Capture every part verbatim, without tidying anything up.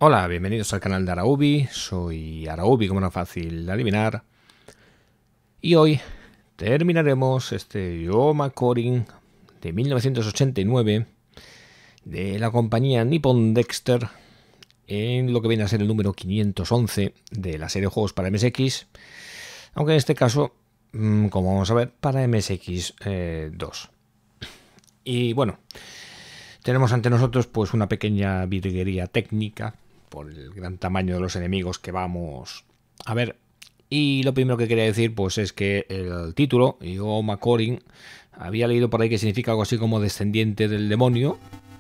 Hola, bienvenidos al canal de Araubi, soy Araubi, como era fácil de adivinar. Y hoy terminaremos este Yo Makorin de mil novecientos ochenta y nueve de la compañía Nippon Dexter en lo que viene a ser el número quinientos once de la serie de juegos para M S X, aunque en este caso, como vamos a ver, para M S X dos. Y bueno, tenemos ante nosotros pues una pequeña virguería técnica por el gran tamaño de los enemigos que vamos a ver. Y lo primero que quería decir pues es que el título, Yo Makorin, había leído por ahí que significa algo así como descendiente del demonio,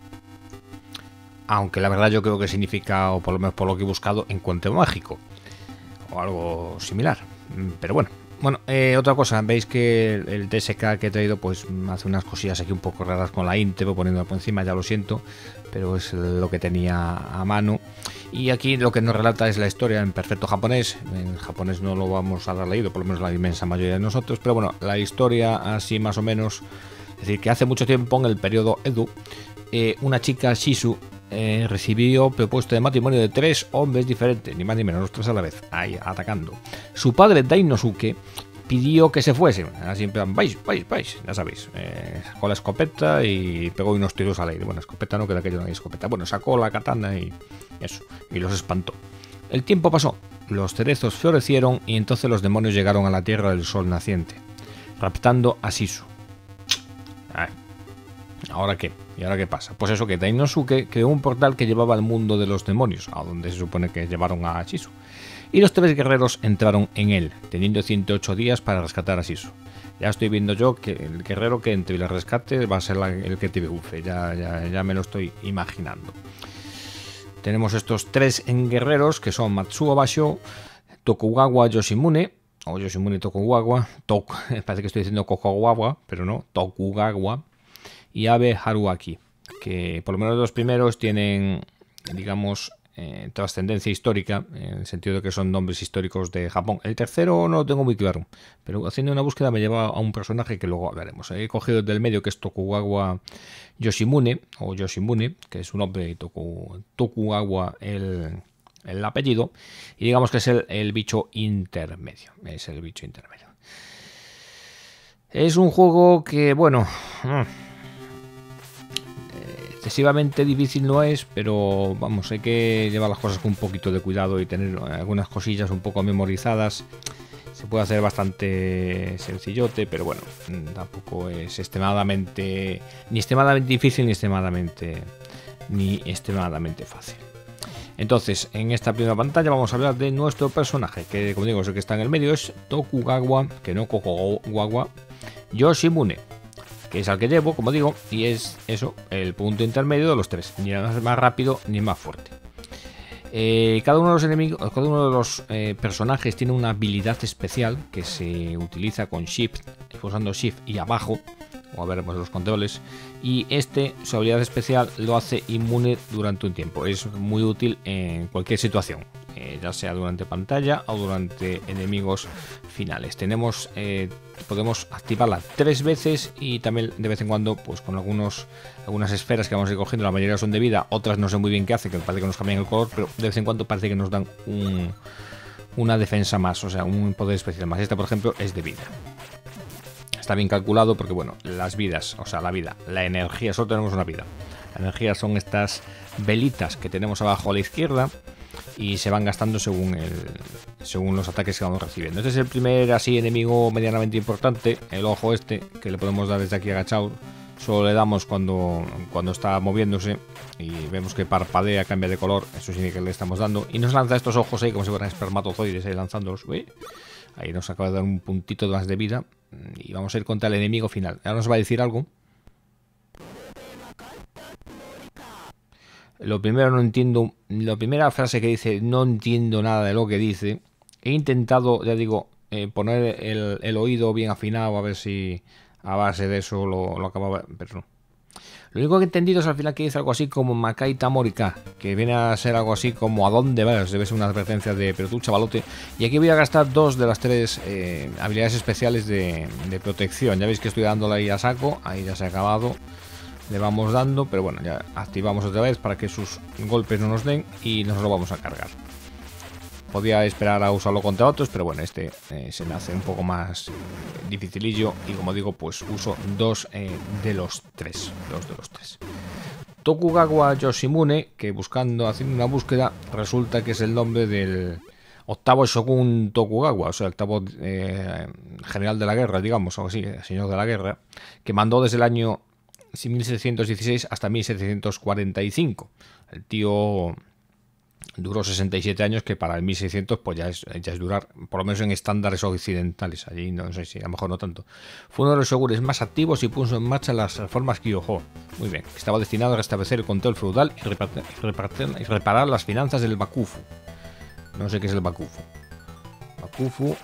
aunque la verdad yo creo que significa, o por lo menos por lo que he buscado, encuentro mágico o algo similar. Pero bueno, bueno eh, otra cosa, veis que el, el T S K que he traído pues hace unas cosillas aquí un poco raras con la intro, poniéndolo por encima, ya lo siento, pero es lo que tenía a mano. Y aquí lo que nos relata es la historia en perfecto japonés. En japonés no lo vamos a dar leído, por lo menos la inmensa mayoría de nosotros, pero bueno, la historia así más o menos, es decir, que hace mucho tiempo, en el periodo Edo, eh, una chica, Shizu, eh, recibió propuesta de matrimonio de tres hombres diferentes, ni más ni menos, los tres a la vez, ahí atacando. Su padre, Dainosuke, pidió que se fuesen, así en plan, vais, vais, vais, ya sabéis, eh, sacó la escopeta y pegó unos tiros al aire. Bueno, escopeta no, que de aquello no hay escopeta. Bueno, sacó la katana y eso, y los espantó. El tiempo pasó, los cerezos florecieron y entonces los demonios llegaron a la tierra del sol naciente, raptando a Shizu. Ay, ¿ahora qué? ¿Y ahora qué pasa? Pues eso, que Dainosuke creó un portal que llevaba al mundo de los demonios, a donde se supone que llevaron a Shizu. Y los tres guerreros entraron en él, teniendo ciento ocho días para rescatar a Shizu. Ya estoy viendo yo que el guerrero que entre y le rescate va a ser la, el que triunfe, ya, ya, ya me lo estoy imaginando. Tenemos estos tres guerreros que son Matsuo Basho, Tokugawa Yoshimune, o Yoshimune Tokugawa, Tok, parece que estoy diciendo Kokugawa, pero no, Tokugawa, y Abe Haruaki, que por lo menos los primeros tienen, digamos, Eh, trascendencia histórica, en el sentido de que son nombres históricos de Japón. El tercero no lo tengo muy claro, pero haciendo una búsqueda me lleva a un personaje que luego hablaremos. He cogido del medio, que es Tokugawa Yoshimune, o Yoshimune, que es un nombre de Toku, Tokugawa el, el apellido, y digamos que es el, el bicho intermedio. Es el bicho intermedio. Es un juego que, bueno, excesivamente difícil no es, pero vamos, hay que llevar las cosas con un poquito de cuidado y tener algunas cosillas un poco memorizadas. Se puede hacer bastante sencillote, pero bueno, tampoco es extremadamente ni extremadamente difícil ni extremadamente ni extremadamente fácil. Entonces, en esta primera pantalla vamos a hablar de nuestro personaje, que como digo es el que está en el medio, es Tokugawa, que no Kokugawa, Yoshimune, que es al que llevo, como digo, y es eso, el punto intermedio de los tres, ni más rápido ni más fuerte. Eh, cada uno de los enemigos, cada uno de los eh, personajes tiene una habilidad especial que se utiliza con Shift, pulsando Shift y abajo, o a ver pues, los controles, y este, su habilidad especial, lo hace inmune durante un tiempo. Es muy útil en cualquier situación, eh, ya sea durante pantalla o durante enemigos finales. Tenemos, eh, podemos activarla tres veces y también de vez en cuando, pues con algunos, algunas esferas que vamos a ir cogiendo, la mayoría son de vida, otras no sé muy bien qué hacen, que parece que nos cambian el color, pero de vez en cuando parece que nos dan un, una defensa más, o sea, un poder especial más. Esta, por ejemplo, es de vida. Está bien calculado porque, bueno, las vidas, o sea, la vida, la energía, solo tenemos una vida. La energía son estas velitas que tenemos abajo a la izquierda y se van gastando según, el, según los ataques que vamos recibiendo. Este es el primer así enemigo medianamente importante, el ojo este, que le podemos dar desde aquí agachado. Solo le damos cuando, cuando está moviéndose y vemos que parpadea, cambia de color, eso significa que le estamos dando. Y nos lanza estos ojos ahí como si fueran espermatozoides ahí lanzándolos. Uy. Ahí nos acaba de dar un puntito más de vida. Y vamos a ir contra el enemigo final. Ahora nos va a decir algo. Lo primero no entiendo. La primera frase que dice, no entiendo nada de lo que dice. He intentado, ya digo, eh, poner el, el oído bien afinado a ver si a base de eso lo, lo acababa. Pero no. Lo único que he entendido es al final que dice algo así como Makai Tamorika, que viene a ser algo así como ¿a dónde vas? Debe ser una advertencia de pero tú chavalote. Y aquí voy a gastar dos de las tres eh, habilidades especiales de, de protección. Ya veis que estoy dándole ahí a saco, ahí ya se ha acabado. Le vamos dando, pero bueno, ya activamos otra vez para que sus golpes no nos den y nos lo vamos a cargar. Podía esperar a usarlo contra otros, pero bueno, este eh, se me hace un poco más eh, dificilillo. Y como digo, pues uso dos eh, de los tres. Dos de los tres. Tokugawa Yoshimune, que buscando, haciendo una búsqueda, resulta que es el nombre del octavo shogun Tokugawa, o sea, el octavo eh, general de la guerra, digamos, o así, señor de la guerra, que mandó desde el año mil setecientos dieciséis hasta mil setecientos cuarenta y cinco. El tío duró sesenta y siete años, que para el mil seiscientos pues ya es, ya es durar, por lo menos en estándares occidentales. Allí no sé si a lo mejor no tanto. Fue uno de los shogunes más activos y puso en marcha las reformas Kyoho. Muy bien, estaba destinado a restablecer el control feudal y, repartir, repartir, y reparar las finanzas del Bakufu. No sé qué es el Bakufu. Bakufu.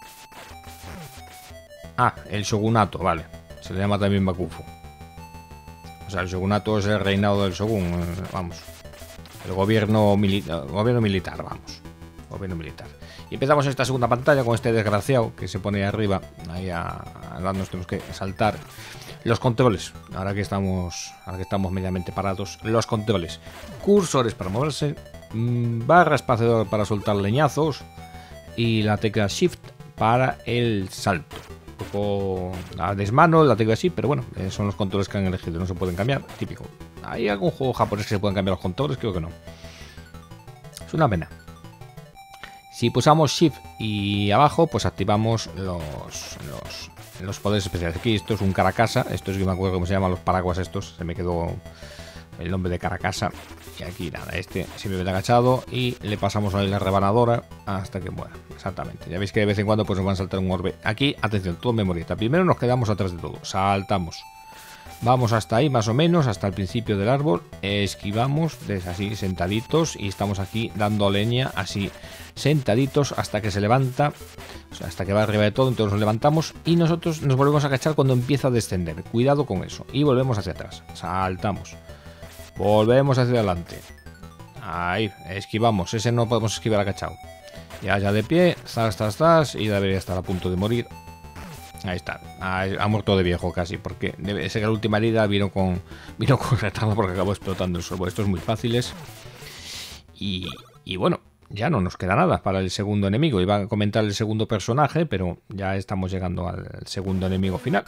Ah, el shogunato, vale. Se le llama también Bakufu. O sea, el shogunato es el reinado del shogun, vamos. El gobierno, mili gobierno militar, vamos. Gobierno militar. Y empezamos esta segunda pantalla con este desgraciado que se pone arriba. Ahí a, a darnos tenemos que saltar. Los controles. Ahora que estamos, ahora que estamos medianamente parados. Los controles. Cursores para moverse. Barra espaciador para soltar leñazos. Y la tecla Shift para el salto. Un poco a desmano la tecla Shift, pero bueno, eh, son los controles que han elegido. No se pueden cambiar. Típico. ¿Hay algún juego japonés que se puedan cambiar los controles? Creo que no. Es una pena. Si pulsamos Shift y abajo, pues activamos los, los, los poderes especiales. Aquí esto es un Caracasa. Esto es que me acuerdo cómo se llaman los paraguas estos. Se me quedó el nombre de Caracasa. Y aquí nada, este simplemente agachado y le pasamos a la rebanadora hasta que muera. Exactamente. Ya veis que de vez en cuando pues nos van a saltar un orbe. Aquí, atención, todo memorieta. Primero nos quedamos atrás de todo. Saltamos. Vamos hasta ahí más o menos, hasta el principio del árbol, esquivamos, así sentaditos, y estamos aquí dando leña, así sentaditos hasta que se levanta, o sea, hasta que va arriba de todo. Entonces nos levantamos y nosotros nos volvemos a agachar cuando empieza a descender. Cuidado con eso. Y volvemos hacia atrás, saltamos, volvemos hacia adelante, ahí, esquivamos, ese no podemos esquivar agachado. Ya ya de pie, zas, zas, zas, y debería estar a punto de morir. Ahí está, ha, ha muerto de viejo casi, porque debe ser que la última herida vino con vino con retardo porque acabó explotando el suelo. Esto es muy fáciles. Y, y bueno, ya no nos queda nada para el segundo enemigo. Iba a comentar el segundo personaje, pero ya estamos llegando al segundo enemigo final.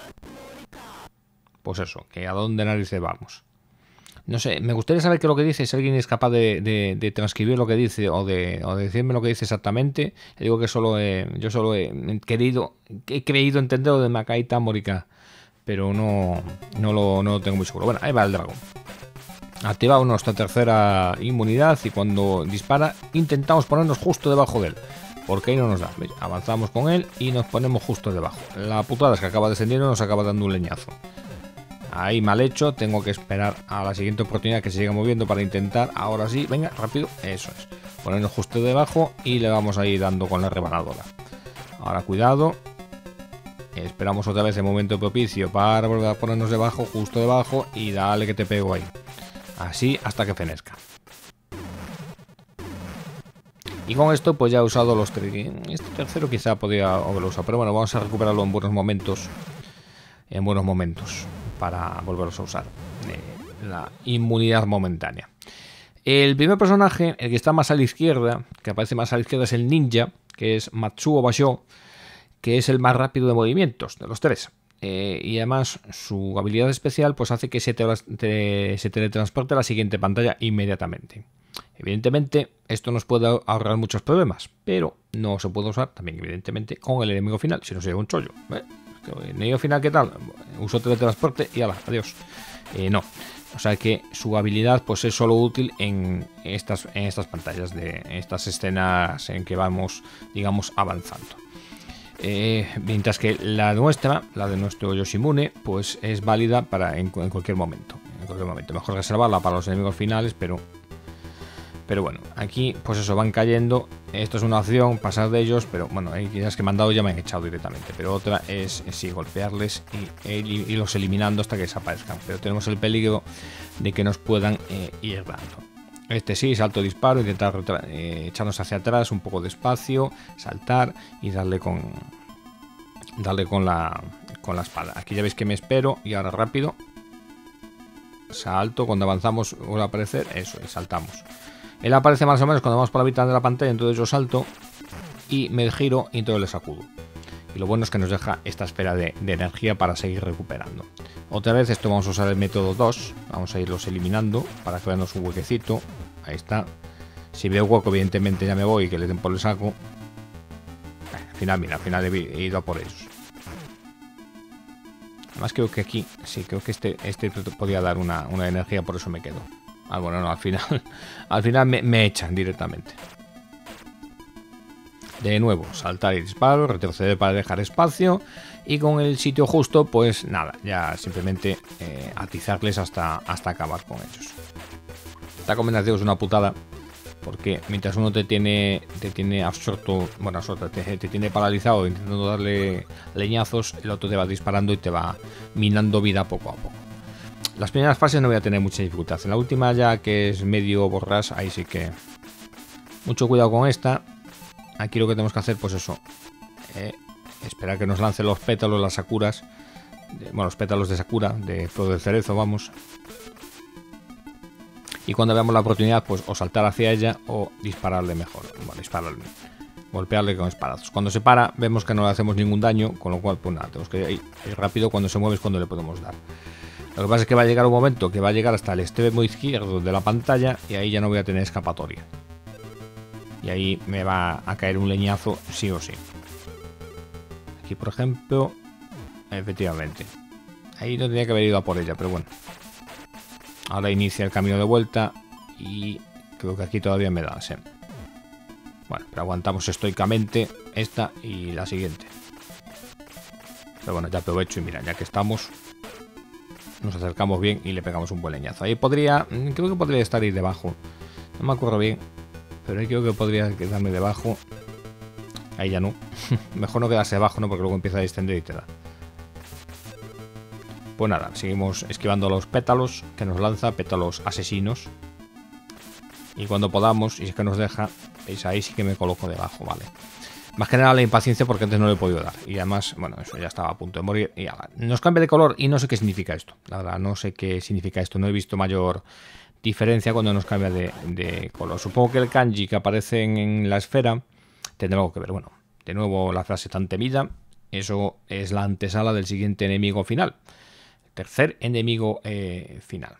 Pues eso, que a dónde narices vamos. No sé, me gustaría saber qué es lo que dice, si alguien es capaz de, de, de transcribir lo que dice o de, o de decirme lo que dice exactamente. Digo que solo he, yo solo he querido, he creído entender lo de Makaita Morika, pero no, no, lo, no lo tengo muy seguro. Bueno, ahí va el dragón. Activamos nuestra tercera inmunidad y cuando dispara intentamos ponernos justo debajo de él, porque ahí no nos da. Avanzamos con él y nos ponemos justo debajo. La putada es que acaba descendiendo y nos acaba dando un leñazo. Ahí mal hecho, tengo que esperar a la siguiente oportunidad que se siga moviendo para intentar, ahora sí, venga, rápido, eso es, ponernos justo debajo y le vamos a ir dando con la rebanadora. Ahora cuidado, esperamos otra vez el momento propicio para volver a ponernos debajo, justo debajo, y dale que te pego ahí, así hasta que fenezca. Y con esto pues ya he usado los tres, este tercero quizá podría haberlo usado, pero bueno, vamos a recuperarlo en buenos momentos, en buenos momentos. Para volverlos a usar eh, la inmunidad momentánea. El primer personaje, el que está más a la izquierda, que aparece más a la izquierda, es el ninja, que es Matsuo Basho, que es el más rápido de movimientos de los tres. Eh, y además su habilidad especial pues hace que se, te, te, se teletransporte a la siguiente pantalla inmediatamente. Evidentemente esto nos puede ahorrar muchos problemas, pero no se puede usar también evidentemente con el enemigo final, si no sería un chollo. ¿eh? El enemigo final, ¿qué tal? Uso teletransporte y ala, adiós. Eh, no, o sea que su habilidad pues es solo útil en estas, en estas pantallas, de en estas escenas en que vamos, digamos, avanzando. Eh, mientras que la nuestra, la de nuestro Yoshimune, pues es válida para en, en cualquier momento. En cualquier momento. Mejor reservarla para los enemigos finales, pero... Pero bueno, aquí pues eso, van cayendo. Esto es una opción, pasar de ellos, pero bueno, hay quizás que me han dado ya me han echado directamente. Pero otra es, es sí, golpearles y, y, y los eliminando hasta que desaparezcan. Pero tenemos el peligro de que nos puedan eh, ir dando. Este sí, salto, disparo, intentar eh, echarnos hacia atrás un poco despacio, saltar y darle con darle con la, con la espada. Aquí ya veis que me espero y ahora rápido. salto, cuando avanzamos vuelve a aparecer, eso, y saltamos. Él aparece más o menos cuando vamos por la mitad de la pantalla, entonces yo salto y me giro y entonces le sacudo. Y lo bueno es que nos deja esta esfera de, de energía para seguir recuperando. Otra vez esto vamos a usar el método dos, vamos a irlos eliminando para crearnos un huequecito. Ahí está. Si veo hueco, evidentemente ya me voy y que le den por el saco. Al final, mira, al final he ido a por ellos. Además creo que aquí, sí, creo que este, este podía dar una, una energía, por eso me quedo. Ah, bueno, no, al final, al final me, me echan directamente. De nuevo, saltar y disparo, retroceder para dejar espacio. Y con el sitio justo, pues nada, ya simplemente eh, atizarles hasta, hasta acabar con ellos. Esta combinación es una putada, porque mientras uno te tiene, te tiene absorto, bueno, absorto, te, te tiene paralizado intentando darle leñazos, el otro te va disparando y te va minando vida poco a poco. Las primeras fases no voy a tener mucha dificultad. En la última ya, que es medio borras, ahí sí que... Mucho cuidado con esta. Aquí lo que tenemos que hacer, pues eso, eh, esperar que nos lance los pétalos, las sakuras, de, bueno, los pétalos de sakura, de flor del cerezo, vamos. Y cuando veamos la oportunidad, pues o saltar hacia ella o dispararle mejor, bueno, dispararle, golpearle con espadazos. Cuando se para, vemos que no le hacemos ningún daño, con lo cual, pues nada, tenemos que ir, ir rápido. Cuando se mueve es cuando le podemos dar. Lo que pasa es que va a llegar un momento que va a llegar hasta el extremo izquierdo de la pantalla y ahí ya no voy a tener escapatoria. Y ahí me va a caer un leñazo sí o sí. Aquí, por ejemplo, efectivamente. Ahí no tenía que haber ido a por ella, pero bueno. Ahora inicia el camino de vuelta y creo que aquí todavía me da, sí. Bueno, pero aguantamos estoicamente esta y la siguiente. Pero bueno, ya aprovecho y mira, ya que estamos, nos acercamos bien y le pegamos un buen leñazo. Ahí podría, creo que podría estar ahí debajo. No me acuerdo bien. Pero ahí creo que podría quedarme debajo. Ahí ya no. Mejor no quedarse debajo, ¿no? Porque luego empieza a distender y te da. Pues nada, seguimos esquivando los pétalos que nos lanza, pétalos asesinos. Y cuando podamos, y es que nos deja, veis, ahí sí que me coloco debajo, vale. Más que nada la impaciencia porque antes no le he podido dar. Y además, bueno, eso ya estaba a punto de morir. Y ahora, nos cambia de color y no sé qué significa esto. La verdad, no sé qué significa esto. No he visto mayor diferencia cuando nos cambia de, de color. Supongo que el kanji que aparece en, en la esfera tendrá algo que ver. Bueno, de nuevo la frase tan temida. Eso es la antesala del siguiente enemigo final. El tercer enemigo eh, final.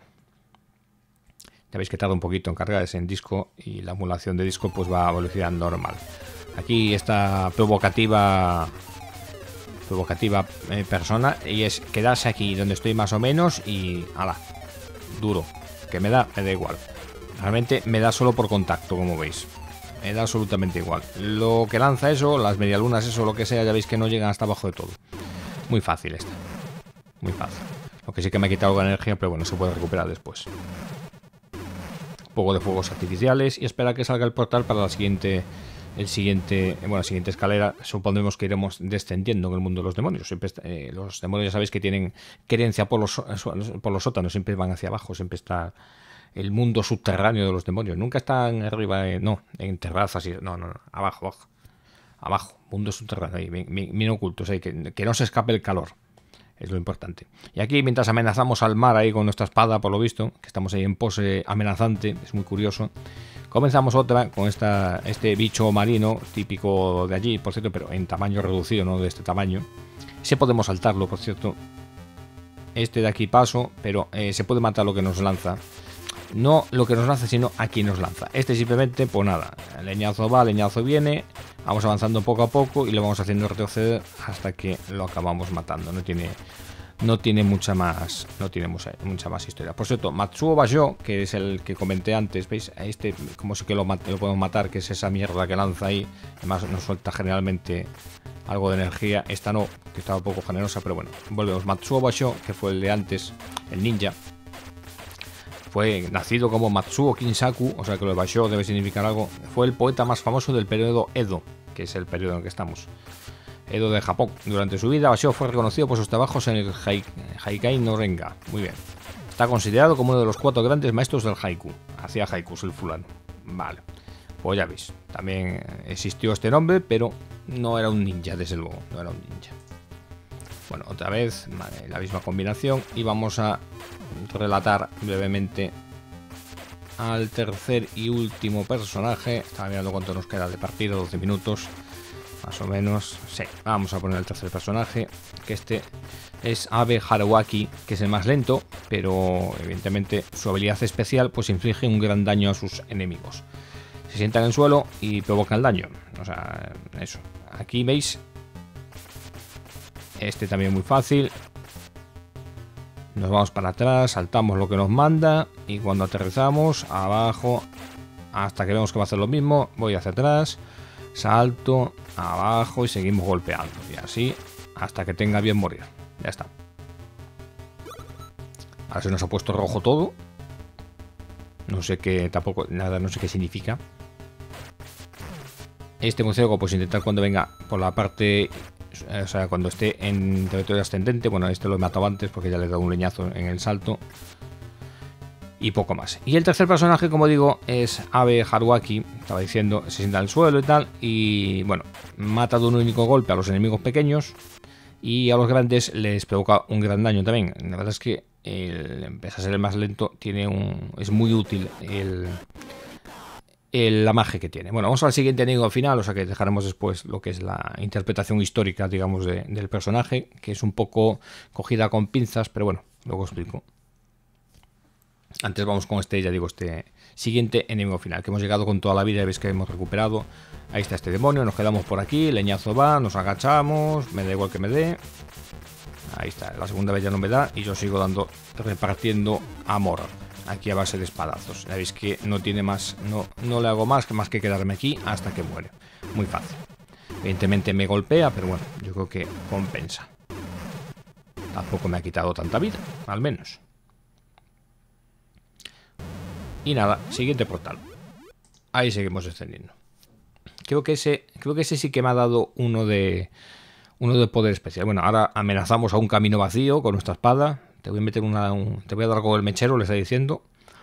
Ya veis que tarda un poquito en cargarse en disco y la emulación de disco pues va a velocidad normal. Aquí esta provocativa provocativa eh, persona y es quedarse aquí donde estoy más o menos y ala, duro. Que me da, me da igual. Realmente me da solo por contacto, como veis. Me da absolutamente igual. Lo que lanza eso, las medialunas, eso, lo que sea, ya veis que no llegan hasta abajo de todo. Muy fácil esta. Muy fácil. Lo que sí que me ha quitado algo de energía, pero bueno, se puede recuperar después. Un poco de fuegos artificiales y espera que salga el portal para la siguiente... El siguiente, bueno, la siguiente escalera. Supondremos que iremos descendiendo en el mundo de los demonios. Siempre está, eh, los demonios ya sabéis que tienen creencia por los, por los sótanos, siempre van hacia abajo, siempre está el mundo subterráneo de los demonios. Nunca están arriba, eh, no, en terrazas, y, no, no, no, abajo, abajo, abajo, mundo subterráneo, ahí, bien, bien, bien ocultos, ahí, que, que no se escape el calor. Es lo importante. Y aquí, mientras amenazamos al mar ahí con nuestra espada, por lo visto, que estamos ahí en pose amenazante, es muy curioso. Comenzamos otra con esta, este bicho marino típico de allí, por cierto, pero en tamaño reducido, no de este tamaño. Sí podemos saltarlo, por cierto. Este de aquí paso, pero eh, se puede matar lo que nos lanza. No lo que nos lanza, sino a quien nos lanza. Este simplemente, pues nada, leñazo va, leñazo viene. Vamos avanzando poco a poco y lo vamos haciendo retroceder hasta que lo acabamos matando. No tiene... No tiene mucha más, no tiene mucha, mucha más historia. Por cierto, Matsuo Basho, que es el que comenté antes, ¿veis? A este, como sé que lo, lo podemos matar, que es esa mierda que lanza ahí. Además nos suelta generalmente algo de energía. Esta no, que estaba un poco generosa, pero bueno. Volvemos. Matsuo Basho, que fue el de antes, el ninja. Fue nacido como Matsuo Kinsaku, o sea que lo de Basho debe significar algo. Fue el poeta más famoso del periodo Edo, que es el periodo en el que estamos. Edo de Japón. Durante su vida, Basho fue reconocido por sus trabajos en el Haikai no Renga. Muy bien. Está considerado como uno de los cuatro grandes maestros del haiku. Hacía haikus el fulano. Vale. Pues ya veis. También existió este nombre, pero no era un ninja, desde luego. No era un ninja. Bueno, otra vez, vale, la misma combinación. Y vamos a relatar brevemente al tercer y último personaje. Estaba mirando cuánto nos queda de partida, doce minutos más o menos. Sí, vamos a poner el tercer personaje, que este es Abe Haruaki, que es el más lento, pero evidentemente su habilidad especial pues inflige un gran daño a sus enemigos. Se sientan en el suelo y provocan daño. O sea, eso. Aquí veis, este también muy fácil. Nos vamos para atrás, saltamos lo que nos manda y cuando aterrizamos, abajo, hasta que vemos que va a hacer lo mismo, voy hacia atrás, salto, abajo y seguimos golpeando. Y así hasta que tenga bien morir. Ya está. Ahora se nos ha puesto rojo todo. No sé qué, tampoco, nada, no sé qué significa. Este murciélago, pues intentar cuando venga por la parte, o sea, cuando esté en territorio ascendente. Bueno, este lo he matado antes porque ya le he dado un leñazo en el salto. Y poco más. Y el tercer personaje, como digo, es Abe Haruaki. Estaba diciendo, se sienta al suelo y tal. Y bueno, mata de un único golpe a los enemigos pequeños. Y a los grandes les provoca un gran daño también. La verdad es que el, empieza a ser el más lento. Tiene un, es muy útil el, el, la magia que tiene. Bueno, vamos al siguiente enemigo final. O sea que dejaremos después lo que es la interpretación histórica, digamos, de, del personaje. Que es un poco cogida con pinzas. Pero bueno, luego explico. Antes vamos con este, ya digo, este siguiente enemigo final, que hemos llegado con toda la vida y veis que hemos recuperado. Ahí está este demonio, nos quedamos por aquí, leñazo va, nos agachamos, me da igual que me dé. Ahí está, la segunda vez ya no me da y yo sigo dando, repartiendo amor aquí a base de espadazos. Ya veis que no tiene más, no, no le hago más que más que quedarme aquí hasta que muere. Muy fácil. Evidentemente me golpea, pero bueno, yo creo que compensa. Tampoco me ha quitado tanta vida, al menos. Y nada, siguiente portal. Ahí seguimos descendiendo. Creo que ese, creo que ese sí que me ha dado uno de uno de poder especial. Bueno, ahora amenazamos a un camino vacío con nuestra espada. Te voy a meter una, un, te voy a dar con el mechero, le está diciendo.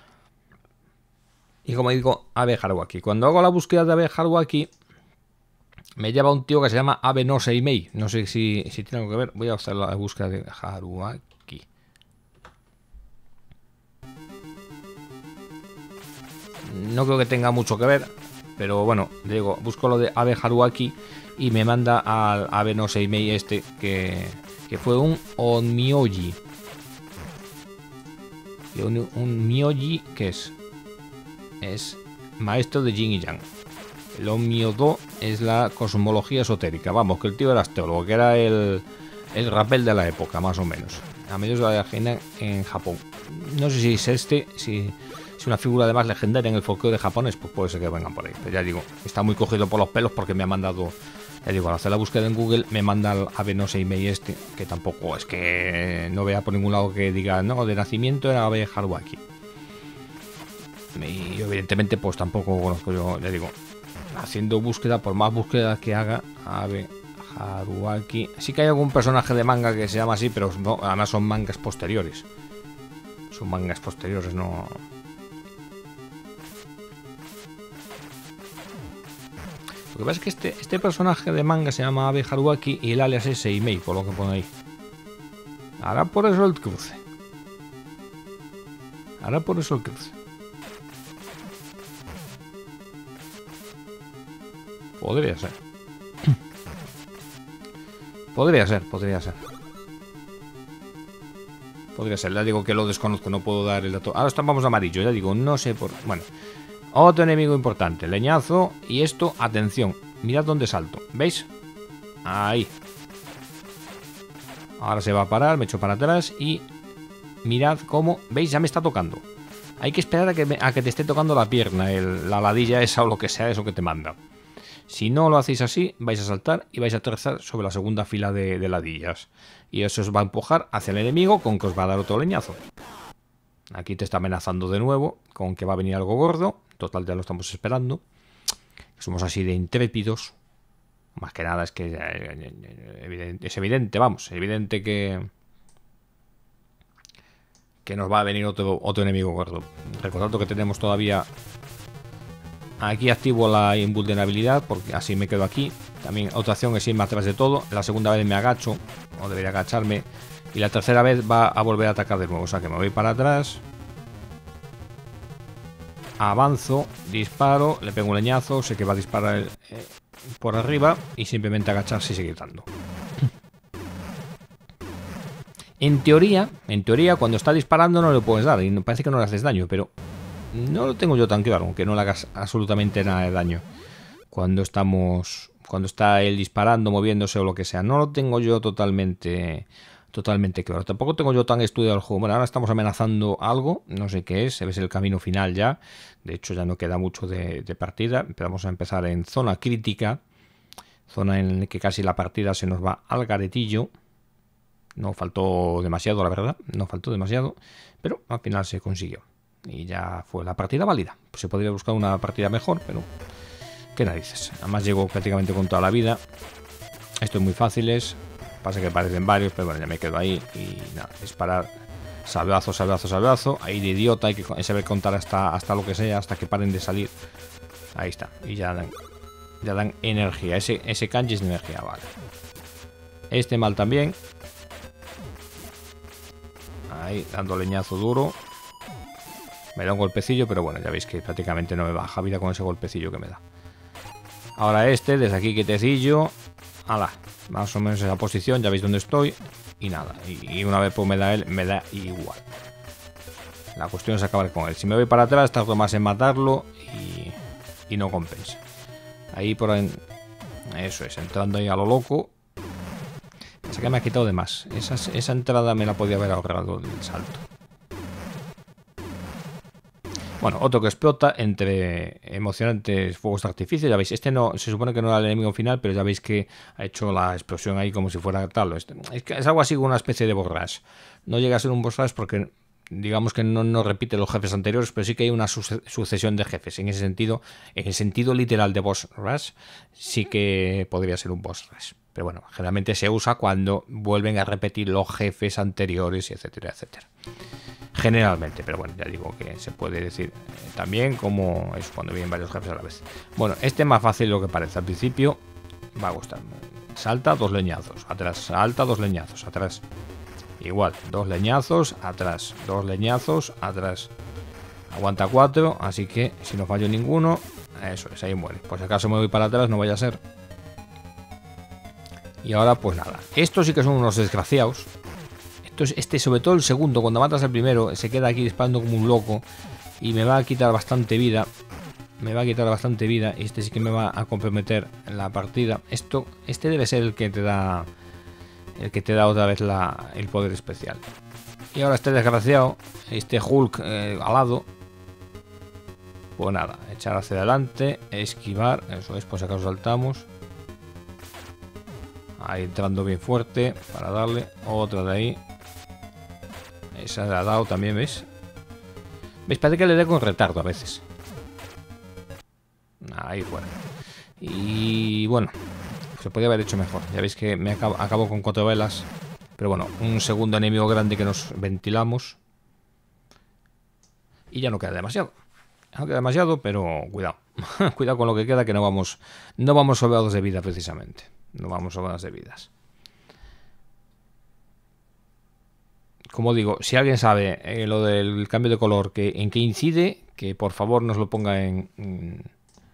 Y como digo, Abe Haruaki. Cuando hago la búsqueda de Abe Haruaki, me lleva un tío que se llama Abe no Seimei. No sé si, si tiene algo que ver. Voy a hacer la búsqueda de Haruaki. No creo que tenga mucho que ver, pero bueno, digo, busco lo de Abe Haruaki y me manda al Abe no Seimei este, que, que fue un Onmyoji. Y un, un Myoji, ¿qué es? Es maestro de Yin y Yang. El Onmyodo es la cosmología esotérica. Vamos, que el tío era astrólogo, que era el, el Rappel de la época, más o menos. A medios de la agenda en Japón. No sé si es este, si... Es una figura además legendaria en el folclore japonés, pues puede ser que vengan por ahí. Pero ya digo, está muy cogido por los pelos porque me ha mandado, ya digo, al hacer la búsqueda en Google, me manda al Abe no Seimei este, que tampoco es que no vea por ningún lado que diga, no, de nacimiento era Abe Haruaki. Y evidentemente pues tampoco conozco yo, ya digo, haciendo búsqueda, por más búsqueda que haga, Abe Haruaki. Sí que hay algún personaje de manga que se llama así, pero no, además son mangas posteriores. Son mangas posteriores, no... Lo que pasa es que este, este personaje de manga se llama Abe Haruaki y el alias es Seimei, por lo que pone ahí. Hará por eso el cruce. Hará por eso el cruce. Podría ser. Podría ser, podría ser. Podría ser, ya digo que lo desconozco, no puedo dar el dato. Ahora estamos amarillo, ya digo, no sé por... Bueno... Otro enemigo importante, leñazo. Y esto, atención, mirad dónde salto. ¿Veis? Ahí. Ahora se va a parar, me echo para atrás y mirad cómo, ¿veis? Ya me está tocando. Hay que esperar a que, me, a que te esté tocando la pierna, el, la ladilla esa o lo que sea, eso que te manda. Si no lo hacéis así, vais a saltar y vais a aterrizar sobre la segunda fila de, de ladillas. Y eso os va a empujar hacia el enemigo con que os va a dar otro leñazo. Aquí te está amenazando de nuevo con que va a venir algo gordo. Total, ya lo estamos esperando. Somos así de intrépidos. Más que nada es que es evidente, vamos, es evidente que que nos va a venir otro, otro enemigo gordo. Recordad que tenemos todavía aquí activo la invulnerabilidad, porque así me quedo aquí. También otra acción es irme atrás de todo. La segunda vez me agacho, o debería agacharme, Y la tercera vez va a volver a atacar de nuevo. O sea que me voy para atrás. Avanzo, disparo, le pego un leñazo, sé que va a disparar el, eh, por arriba y simplemente agacharse y seguir dando. En teoría, en teoría, cuando está disparando no le puedes dar y parece que no le haces daño, pero no lo tengo yo tan claro, aunque no le hagas absolutamente nada de daño. Cuando estamos, cuando está él disparando, moviéndose o lo que sea, no lo tengo yo totalmente... Totalmente claro. Tampoco tengo yo tan estudiado el juego. Bueno, ahora estamos amenazando algo. No sé qué es. Se ve el camino final ya. De hecho, ya no queda mucho de, de partida. Vamos a empezar en zona crítica. Zona en la que casi la partida se nos va al garetillo. No faltó demasiado, la verdad. No faltó demasiado. Pero al final se consiguió. Y ya fue la partida válida. Pues se podría buscar una partida mejor, pero... ¿Qué narices? Además llego prácticamente con toda la vida. Esto es muy fáciles. Pasa que parecen varios, pero bueno, ya me quedo ahí. Y nada, disparar. Salvazo, salvazo, salvazo. Ahí de idiota, hay que saber contar hasta, hasta lo que sea, hasta que paren de salir. Ahí está. Y ya dan, ya dan energía. Ese, ese kanji es de energía, vale. Este mal también. Ahí, dando leñazo duro. Me da un golpecillo, pero bueno, ya veis que prácticamente no me baja vida con ese golpecillo que me da. Ahora este, desde aquí quietecillo. Ala, más o menos esa posición, ya veis dónde estoy. Y nada, y, y una vez pues me da él, me da igual. La cuestión es acabar con él. Si me voy para atrás, tardo más en matarlo y, y no compensa. Ahí por ahí, eso es, entrando ahí a lo loco. Pensé que me ha quitado de más. Esa, esa entrada me la podía haber ahorrado el salto. Bueno, otro que explota entre emocionantes fuegos de artificio. Ya veis, este no se supone que no era el enemigo final, pero ya veis que ha hecho la explosión ahí como si fuera tal. Es, que es algo así como una especie de boss rush. No llega a ser un boss rush porque digamos que no, no repite los jefes anteriores, pero sí que hay una su sucesión de jefes. En ese sentido, en el sentido literal de boss rush, sí que podría ser un boss rush. Pero bueno, generalmente se usa cuando vuelven a repetir los jefes anteriores, etcétera, etcétera. Generalmente, pero bueno, ya digo que se puede decir también como es cuando vienen varios jefes a la vez. Bueno, este es más fácil de lo que parece. Al principio va a gustar. Salta, dos leñazos. Atrás, salta, dos leñazos. Atrás. Igual, dos leñazos. Atrás, dos leñazos. Atrás. Aguanta cuatro, así que si no fallo ninguno, eso es, ahí muere. Por si acaso me voy para atrás, no vaya a ser. Y ahora pues nada. Estos sí que son unos desgraciados. Entonces este, sobre todo el segundo, cuando matas al primero, se queda aquí disparando como un loco y me va a quitar bastante vida. Me va a quitar bastante vida y este sí que me va a comprometer la partida. Esto, este debe ser el que te da, el que te da otra vez la, el poder especial. Y ahora este desgraciado, este Hulk eh, alado, pues nada, echar hacia adelante, esquivar, eso es, por si acaso saltamos. Ahí entrando bien fuerte para darle otra de ahí. Esa la ha dado también, ¿ves? ¿Veis? Parece que le dé con retardo a veces. Ahí fuera. Y bueno, se podría haber hecho mejor. Ya veis que me acabo, acabo con cuatro velas. Pero bueno, un segundo enemigo grande que nos ventilamos. Y ya no queda demasiado. No queda demasiado, pero cuidado. Cuidado con lo que queda, que no vamos, no vamos sobrados de vida precisamente. No vamos sobrados de vidas. Como digo, si alguien sabe eh, lo del cambio de color, que en qué incide, que por favor nos lo ponga en, en,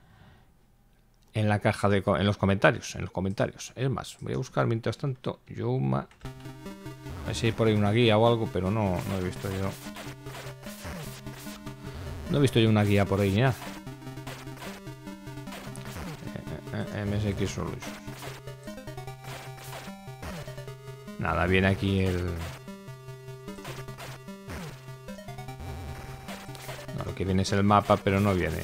en la caja de en los comentarios, en los comentarios. Es más, voy a buscar mientras tanto Yuma. A ver si hay por ahí una guía o algo, pero no, no he visto yo. No he visto yo una guía por ahí ni nada. M S X Solutions. Nada, viene aquí el... No, lo que viene es el mapa, pero no viene...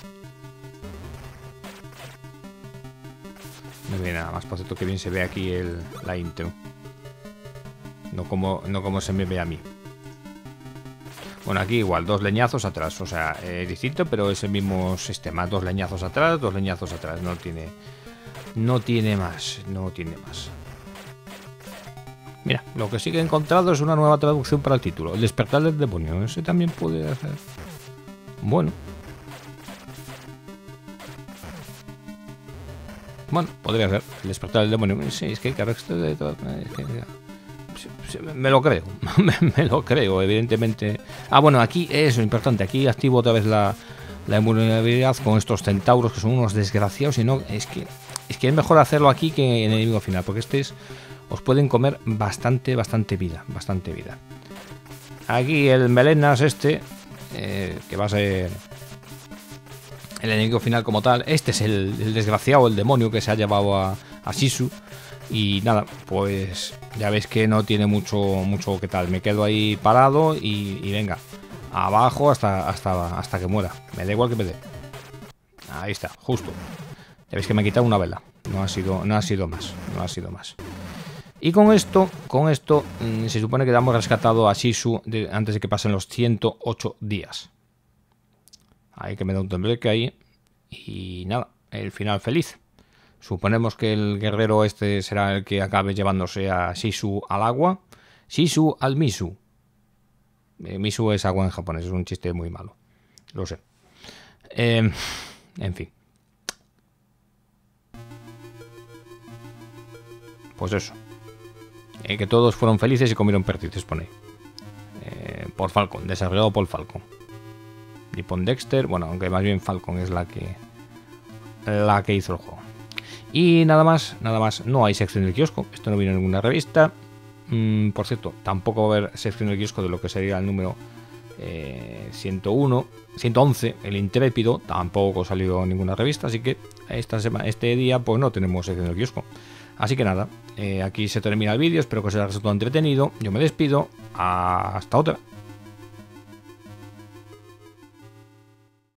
No viene nada más, por cierto que bien se ve aquí el, la intro. No como, no como se me ve a mí. Bueno, aquí igual, dos leñazos atrás. O sea, es distinto, pero es el mismo sistema. Dos leñazos atrás, dos leñazos atrás. No tiene... No tiene más, no tiene más. Mira, lo que sí que he encontrado es una nueva traducción para el título. El despertar del demonio. Ese también puede hacer... Bueno. Bueno, podría ser. El despertar del demonio. Sí, es que claro, esto de todo... Es que, Me lo creo, me lo creo, evidentemente. Ah, bueno, aquí eso es importante. Aquí activo otra vez la, la invulnerabilidad con estos centauros que son unos desgraciados. Y no, es que es que es mejor hacerlo aquí que en el enemigo final, porque estos os pueden comer bastante, bastante vida, bastante vida. Aquí el melenas este, eh, que va a ser el enemigo final como tal. Este es el, el desgraciado, el demonio que se ha llevado a, a Sisu. Y nada, pues ya veis que no tiene mucho, mucho que tal. Me quedo ahí parado y, y venga, abajo hasta, hasta, hasta que muera. Me da igual que me dé. Ahí está, justo. Ya veis que me he quitado una vela. No ha sido, no ha sido más, no ha sido más. Y con esto, con esto, mmm, se supone que hemos rescatado a Sisu de, antes de que pasen los ciento ocho días. Ahí que me da un tembleque ahí. Y nada, el final feliz. Suponemos que el guerrero este será el que acabe llevándose a Sisu al agua. Sisu al Misu. Eh, Misu es agua en japonés, es un chiste muy malo. Lo sé. Eh, en fin. Pues eso. Eh, que todos fueron felices y comieron perdices, pone. Eh, por Falcon, desarrollado por Falcon. Y por Dexter, bueno, aunque más bien Falcon es la que la que hizo el juego. Y nada más, nada más, no hay sección del kiosco, esto no vino en ninguna revista. Mm, por cierto, tampoco va a haber sección del kiosco de lo que sería el número eh, ciento uno, ciento once, el Intrépido, tampoco salió en ninguna revista, así que esta semana, este día pues no tenemos sección del kiosco. Así que nada, eh, aquí se termina el vídeo, espero que os haya resultado entretenido, yo me despido, hasta otra.